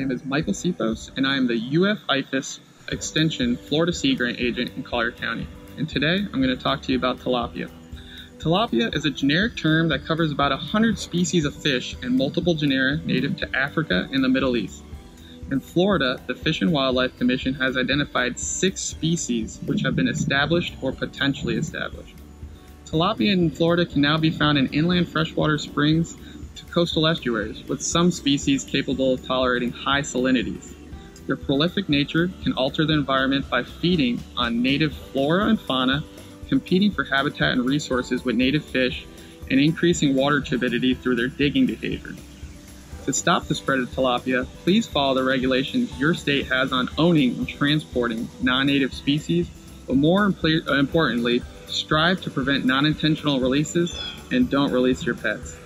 name is Michael Sipos, and I am the UF IFAS Extension Florida Sea Grant Agent in Collier County. And today, I'm going to talk to you about tilapia. Tilapia is a generic term that covers about 100 species of fish and multiple genera native to Africa and the Middle East. In Florida, the Fish and Wildlife Commission has identified 6 species which have been established or potentially established. Tilapia in Florida can now be found in inland freshwater springs to coastal estuaries, with some species capable of tolerating high salinities. Their prolific nature can alter the environment by feeding on native flora and fauna, competing for habitat and resources with native fish, and increasing water turbidity through their digging behavior. To stop the spread of tilapia, please follow the regulations your state has on owning and transporting non-native species, but more importantly, strive to prevent non-intentional releases and don't release your pets.